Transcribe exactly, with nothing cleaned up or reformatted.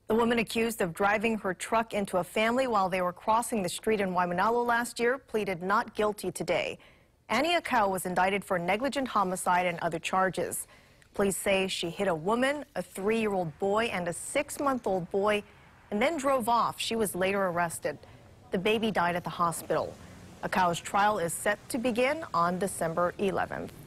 The woman accused of driving her truck into a family while they were crossing the street in Waimanalo last year pleaded not guilty today. Annie Akau was indicted for negligent homicide and other charges. Police say she hit a woman, a three-year-old boy, and a six-month-old boy, and then drove off. She was later arrested. The baby died at the hospital. Akau's trial is set to begin on December eleventh.